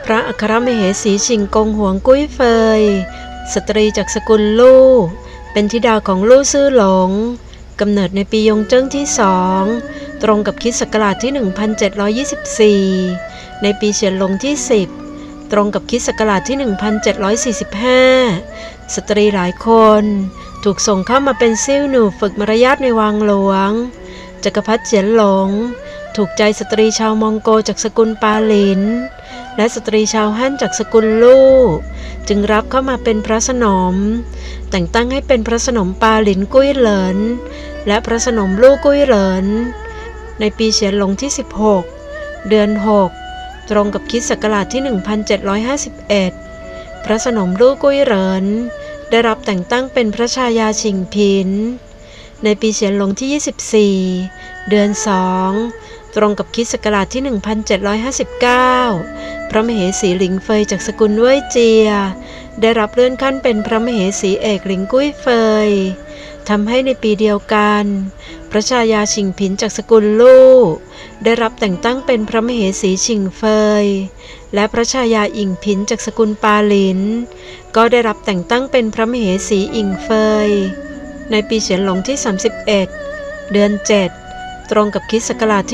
ระอัครมเหสีชิงกงหวงกุ้ยเฟยสตรีจากสกุลลู่เป็นธิดาของลู่ซื่อหลงกำเนิดในปียงเจิ้งที่2ตรงกับคริสต์ศักราชที่ 1724 ในปีเฉียนหลงที่ 10ตรงกับคริสต์ศักราชที่ 1745 สตรีหลายคนถูกส่งเข้ามาเป็นซิ่วหนูฝึกมารยาทในวังหลวงจักรพรรดิเฉียนหลงถูกใจสตรีชาวมองโกจากสกุลปาหลินและสตรีชาวฮั่นจากสกุลลู่จึงรับเข้ามาเป็นพระสนมแต่งตั้งให้เป็นพระสนมปาหลินกุ้ยเหลินและพระสนมลู่กุ้ยเหลินในปีเฉียนหลงที่ 16 เดือน 6 ตรงกับคริสต์ศักราชที่ 1751 พระสนมลู่กุ้ยเหลินได้รับแต่งตั้งเป็นพระชายาฉิงผินในปีเฉียนหลงที่ 24 เดือน 2 ตรงกับคริสต์ศักราชที่ 1759 พระมเหสีหลิงเฟยจากสกุลเว่ยเจียได้รับเลื่อนขั้นเป็นพระมเหสีเอกหลิงกุ้ยเฟยทำให้ในปีเดียวกันพระชายาฉิงผินจากสกุลลู่ได้รับแต่งตั้งเป็นพระมเหสีฉิงเฟยและพระชายาอิงผินจากสกุลปาหลินก็ได้รับแต่งตั้งเป็นพระมเหสีอิงเฟยในปีเฉียนหลงที่ 31 เดือน 7 ตรงกับคริสต์ศักราชที่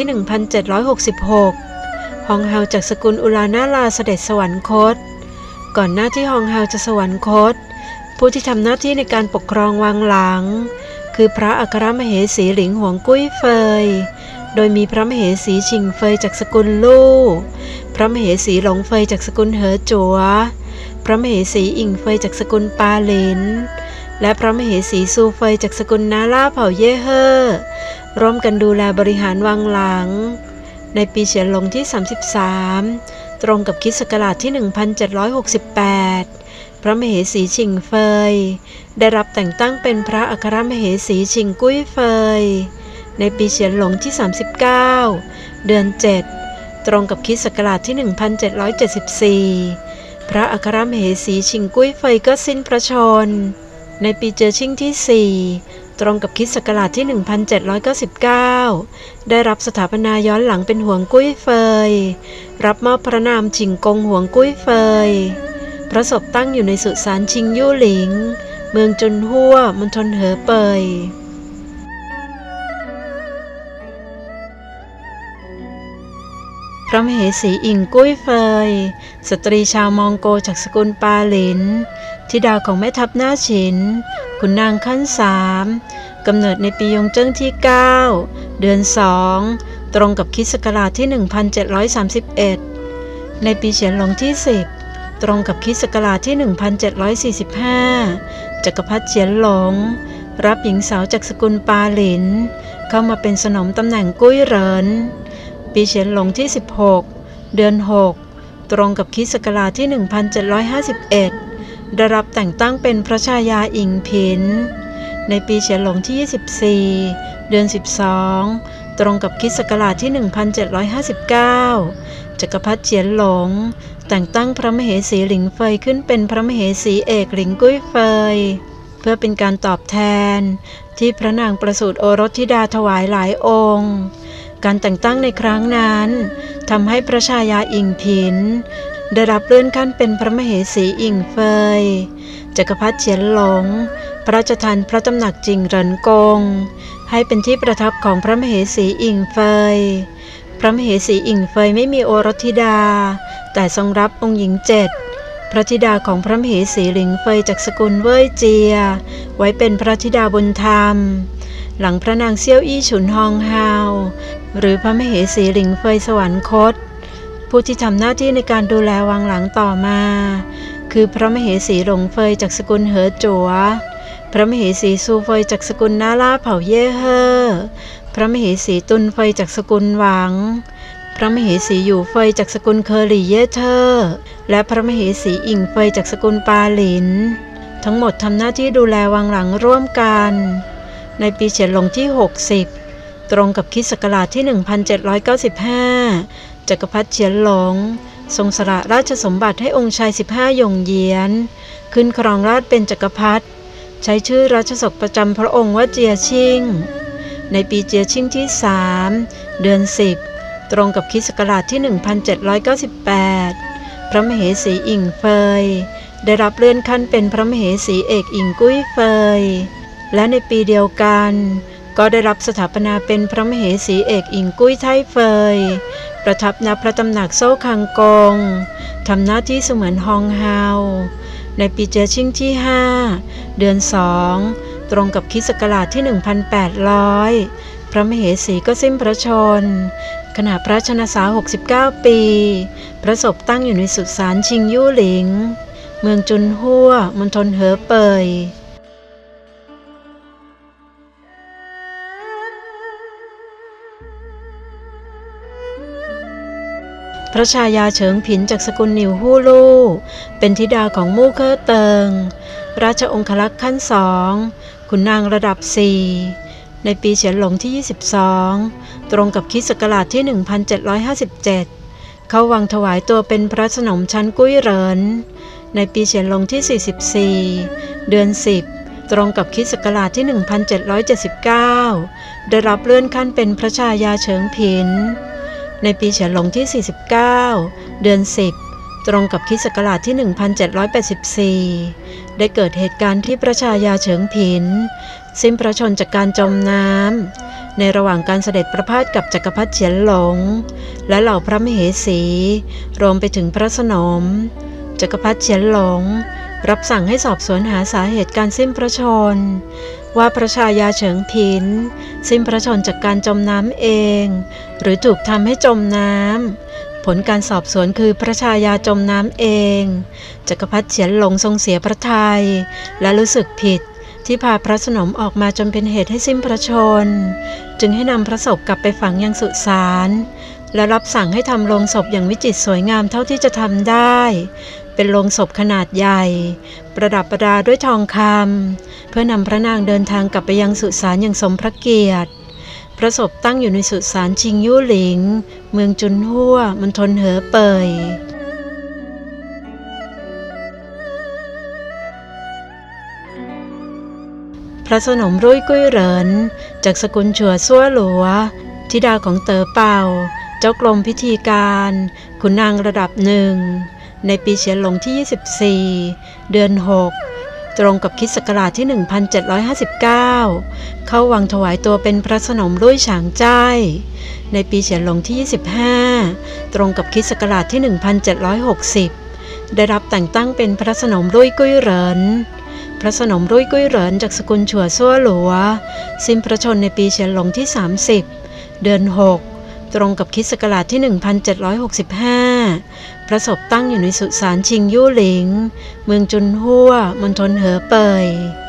1766 ฮองเฮาจากสกุลอุลานาลาเสด็จสวรรคตก่อนหน้าที่ฮองเฮาจะสวรรคตผู้ที่ทำหน้าที่ในการปกครองวังหลังคือพระอัครมเหสีหลิงหวงกุ้ยเฟยโดยมีพระมเหสีชิงเฟยจากสกุลลู่พระมเหสีหลงเฟยจากสกุลเหอจัวพระมเหสีอิงเฟยจากสกุลปาหลินและพระมเหสีซูเฟยจากสกุลนาล่าเผ่าเย่เฮ่อร่วมกันดูแลบริหารวังหลังในปีเฉียนหลงที่ 33 ตรงกับคริสต์ศักราชที่ 1768 พระมเหสีชิงเฟยได้รับแต่งตั้งเป็นพระอัครมเหสีชิงกุ้ยเฟยในปีเฉียนหลงที่ 39 เดือน 7 ตรงกับคริสต์ศักราชที่ 1774 พระอัครมเหสีชิงกุ้ยเฟยก็สิ้นพระชนม์ในปีเจอชิงที่ 4 ตรงกับคริสต์ศักราชที่ 1799 ได้รับสถาปนาย้อนหลังเป็นหวงกุ้ยเฟยรับมอบพระนามฉิงกงหวงกุ้ยเฟยพระศพตั้งอยู่ในสุสานชิงยู่หลิงเมืองจุนฮั่วมณฑลเหอเปยพระมเหสีอิงกุ้ยเฟยสตรีชาวมองโกจากสกุลปาหลินธิดาของแม่ทัพหน้าฉินขุนนางขั้น3กำเนิดในปียงเจิ้งที่ 9 เดือน 2 ตรงกับคริสต์ศักราชที่ 1731 ในปีเฉียนหลงที่ 10 ตรงกับคริสต์ศักราชที่ 1745 จักรพรรดิเฉียนหลงรับหญิงสาวจากสกุลปาหลินเข้ามาเป็นสนมตำแหน่งกุ้ยเหรินปีเฉียนหลงที่ 16 เดือน 6 ตรงกับคริสต์ศักราชที่ 1751 ได้รับแต่งตั้งเป็นพระชายาอิงผินในปีเฉียนหลงที่ 24 เดือน 12 ตรงกับคริสต์ศักราชที่ 1759 จักรพรรดิเฉียนหลงแต่งตั้งพระมเหสีหลิงเฟยขึ้นเป็นพระมเหสีเอกหลิงกุ้ยเฟยเพื่อเป็นการตอบแทนที่พระนางประสูติโอรสธิดาถวายหลายองค์การแต่งตั้งในครั้งนั้นทำให้พระชายาอิงผินได้รับเลื่อนขั้นเป็นพระมเหสีอิงเฟยจักรพรรดิเฉียนหลงพระราชทานพระตำหนักจิงเหรินกงให้เป็นที่ประทับของพระมเหสีอิงเฟยพระมเหสีอิงเฟยไม่มีโอรสธิดาแต่ทรงรับองค์หญิง7พระธิดาของพระมเหสีหลิงเฟยจากสกุลเว่ยเจียไว้เป็นพระธิดาบุญธรรมหลังพระนางเซี่ยวอี้ฉุนฮองฮาวหรือพระมเหสีหลิงเฟยสวรรคตผู้ที่ทำหน้าที่ในการดูแลวังหลังต่อมาคือพระมเหสีหลงเฟยจากสกุลเหอจัวพระมเหสีซูเฟยจากสกุลนาล่าเผ่าเย่เฮ่อพระมเหสีตุนเฟยจากสกุลหวังพระมเหสีอยู่เฟยจากสกุลเคอหลี่เย่เธอและพระมเหสีอิงเฟยจากสกุลปาหลินทั้งหมดทำหน้าที่ดูแลวังหลังร่วมกันในปีเฉียนหลงที่ 60 ตรงกับคริสต์ศักราชที่ 1795 จักรพรรดิเฉียนหลงทรงสละราชสมบัติให้องค์ชาย15หยงเหยียนขึ้นครองราชย์เป็นจักรพรรดิใช้ชื่อราชสกประจำพระองค์ว่าเจียชิงในปีเจียชิงที่ 3 เดือน 10 ตรงกับคริสต์ศักราชที่ 1798 พระมเหสีอิงเฟยได้รับเลื่อนขั้นเป็นพระมเหสีเอกอิงกุ้ยเฟยและในปีเดียวกันก็ได้รับสถาปนาเป็นพระมเหสีเอกอิงกุ้ยไทเฟยประทับณพระตำหนักโซ่คังกงทำหน้าที่เสมือนฮองเฮาในปีเจียชิงที่5เดือน2ตรงกับคริสต์ศักราชที่ 1800 พระมเหสีก็สิ้นพระชนขณะพระชนสา69 ปีพระศพตั้งอยู่ในสุสานชิงยู่หลิงเมืองจุนฮั่วมณฑลเหอเป่ยพระชายาเฉิงผินจากสกุลหนิวฮู่ลู่เป็นธิดาของมู่เค่อเติงราชองครักษ์ขั้น2ขุนนางระดับ4ในปีเฉียนหลงที่22ตรงกับคริสต์ศักราชที่ 1757 เข้าวังถวายตัวเป็นพระสนมชั้นกุ้ยเหรินในปีเฉียนหลงที่44เดือน10ตรงกับคริสต์ศักราชที่ 1779 ได้รับเลื่อนขั้นเป็นพระชายาเฉิงผินในปีเฉียนหลงที่49เดือน10ตรงกับคริสต์ศักราชที่ 1784 ได้เกิดเหตุการณ์ที่พระชายาเฉิงผินสิ้นพระชนจากการจมน้ำในระหว่างการเสด็จประพาสกับจักรพรรดิเฉียนหลงและเหล่าพระมเหสีรวมไปถึงพระสนมจักรพรรดิเฉียนหลงรับสั่งให้สอบสวนหาสาเหตุการสิ้นพระชนว่าพระชายาเฉิงผินสิ้นพระชนจากการจมน้ำเองหรือถูกทำให้จมน้ำผลการสอบสวนคือพระชายาจมน้ำเองจักรพรรดิเฉียนหลงทรงเสียพระทัยและรู้สึกผิดที่พาพระสนมออกมาจนเป็นเหตุให้สิ้นพระชนจึงให้นำพระศพกลับไปฝังยังสุสานและรับสั่งให้ทำโลงศพอย่างวิจิตรสวยงามเท่าที่จะทำได้เป็นโลงศพขนาดใหญ่ประดับประดาด้วยทองคำเพื่อนำพระนางเดินทางกลับไปยังสุสานอย่างสมพระเกียรติพระศพตั้งอยู่ในสุสานชิงยู่หลิงเมืองจุนฮั่วมณฑลเหอเป่ยพระสนมรุ่ยกุ้ยเหรินจากสกุลฉัวซั่วหลัวธิดาของเต๋อเป่าเจ้ากรมพิธีการขุนนางระดับ1ในปีเฉียนหลงที่24เดือน6ตรงกับคริสต์ศักราชที่ 1759 เข้าวังถวายตัวเป็นพระสนมรุ่ยฉางจ้ายในปีเฉียนหลงที่25ตรงกับคริสต์ศักราชที่ 1760 ได้รับแต่งตั้งเป็นพระสนมรุ่ยกุ้ยเหรินพระสนมรุ่ยกุ้ยเหรินจากสกุลฉัวซั่วหลัวสิ้นพระชนในปีเฉียนหลงที่30เดือน6ตรงกับคริสต์ศักราชที่ 1765 พระศพตั้งอยู่ในสุสานชิงยู่หลิงเมืองจุนฮั่วมณฑลเหอเป่ย